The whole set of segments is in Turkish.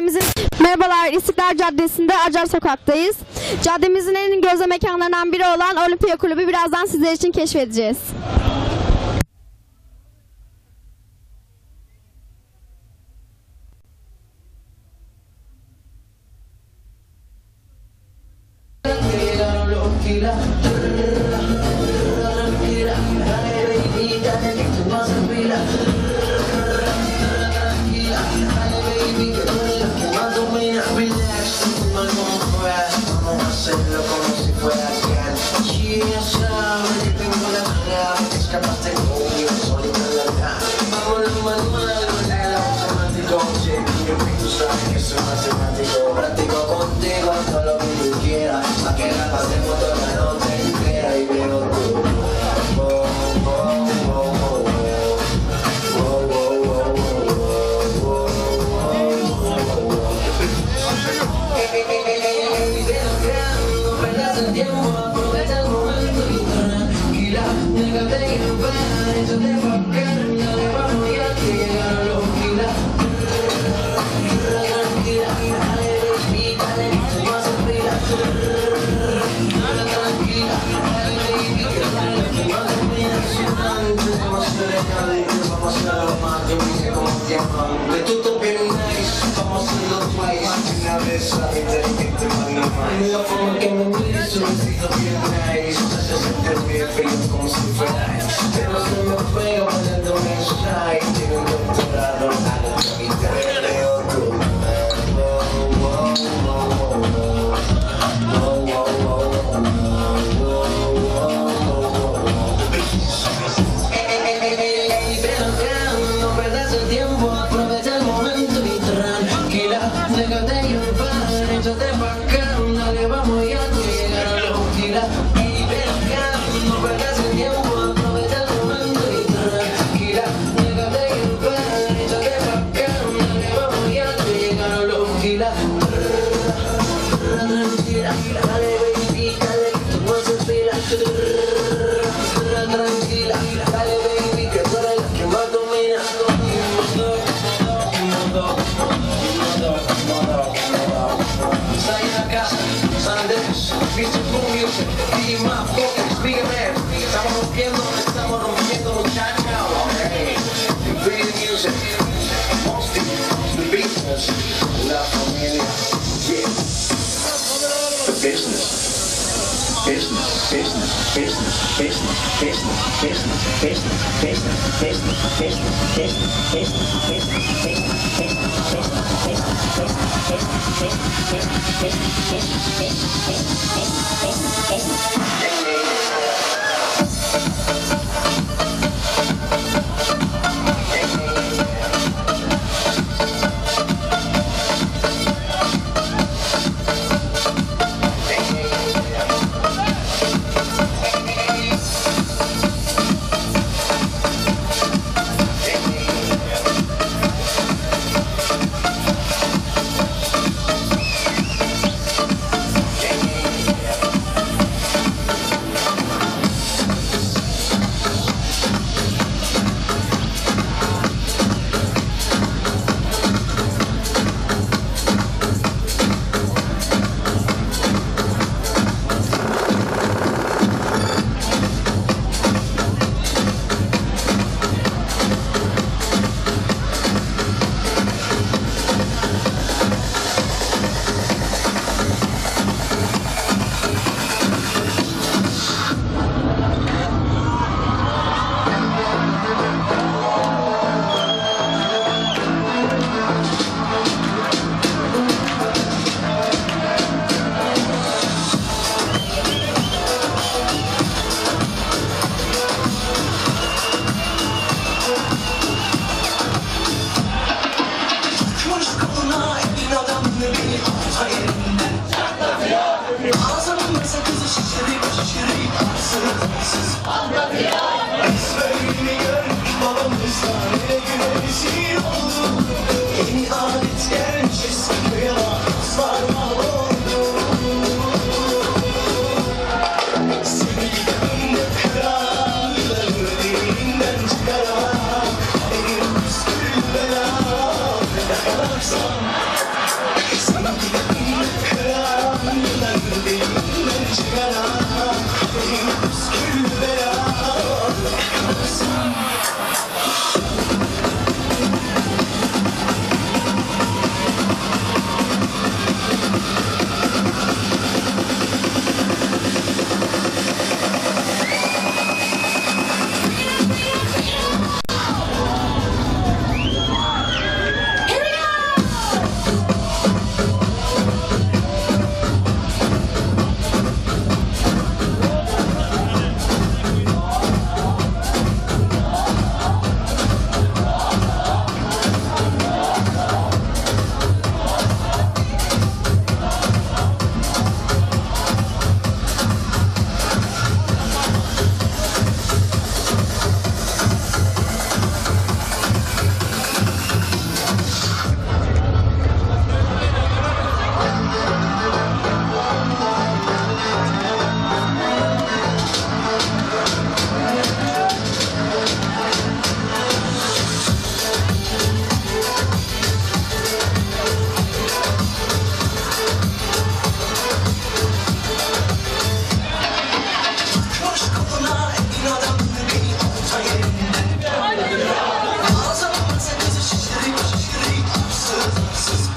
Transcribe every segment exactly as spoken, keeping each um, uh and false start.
Caddemizin merhabalar, İstiklal Caddesi'nde Acar Sokak'tayız. Caddemizin en gözde mekanlarından biri olan Olimpiya Kulübü birazdan sizler için keşfedeceğiz.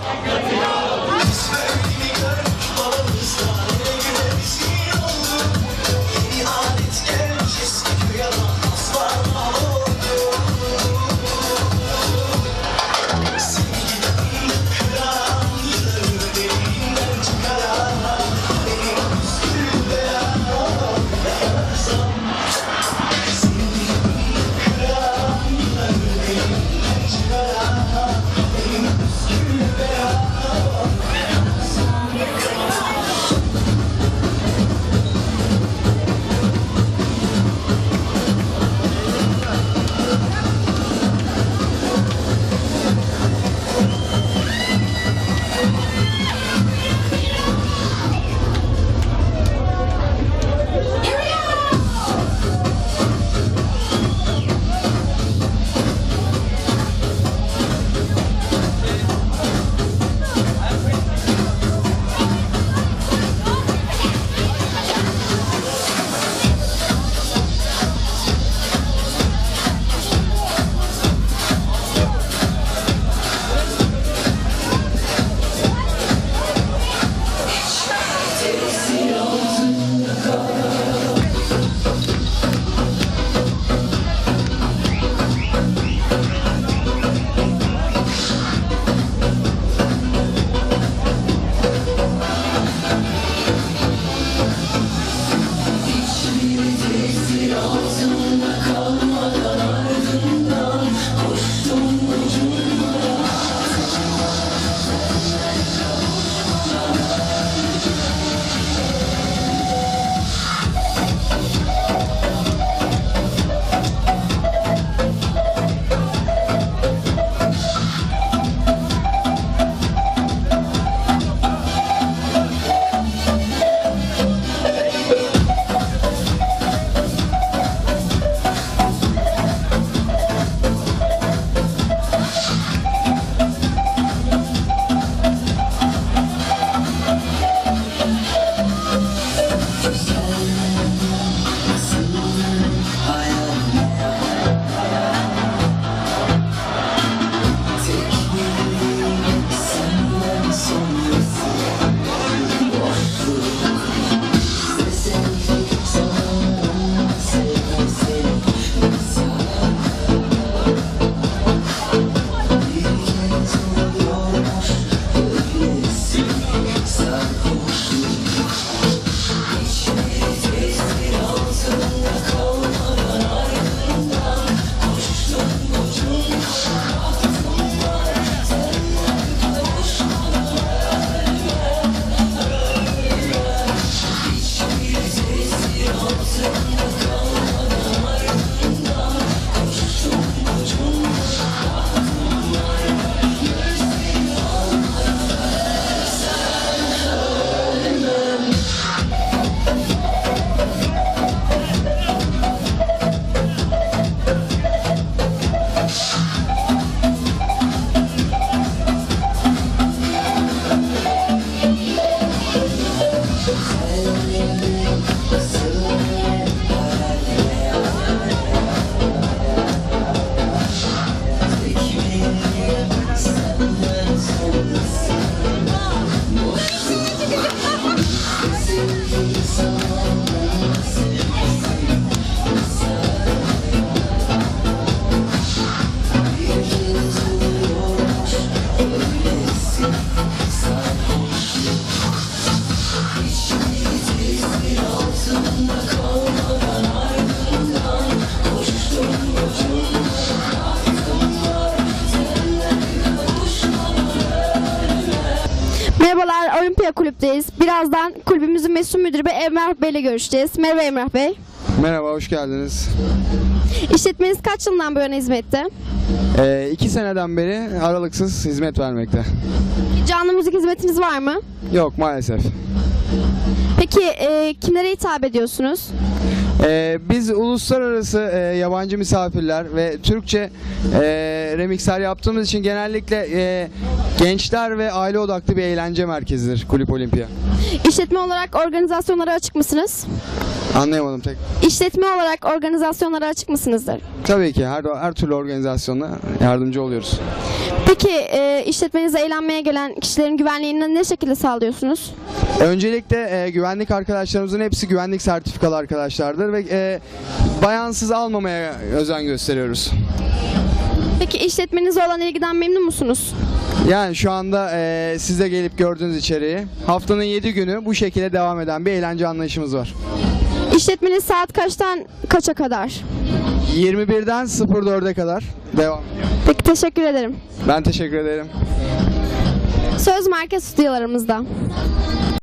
Merhabalar, Olimpiya Kulüp'teyiz. Birazdan kulübümüzün mesul müdürü Bey Emrah Bey ile görüşeceğiz. Merhaba Emrah Bey. Merhaba, hoş geldiniz. İşletmeniz kaç yılından bu yana hizmette? Ee, iki seneden beri aralıksız hizmet vermekte. Canlı müzik hizmetiniz var mı? Yok, maalesef. Peki e, kimlere hitap ediyorsunuz? Ee, biz uluslararası e, yabancı misafirler ve Türkçe e, remixler yaptığımız için genellikle e, gençler ve aile odaklı bir eğlence merkezidir Kulüp Olimpiya. İşletme olarak organizasyonlara açık mısınız? Anlayamadım tek. İşletme olarak organizasyonlara açık mısınızdır? Tabii ki her her türlü organizasyona yardımcı oluyoruz. Peki e, işletmenize eğlenmeye gelen kişilerin güvenliğini ne şekilde sağlıyorsunuz? Öncelikle e, güvenlik arkadaşlarımızın hepsi güvenlik sertifikalı arkadaşlardır ve e, bayansız almamaya özen gösteriyoruz. Peki işletmenize olan ilgiden memnun musunuz? Yani şu anda e, siz de gelip gördüğünüz içeriği. Haftanın yedi günü bu şekilde devam eden bir eğlence anlayışımız var. İşletmeniz saat kaçtan kaça kadar? yirmi birden dörde kadar devam ediyor. Peki teşekkür ederim. Ben teşekkür ederim. Söz Merkez stüdyolarımızda.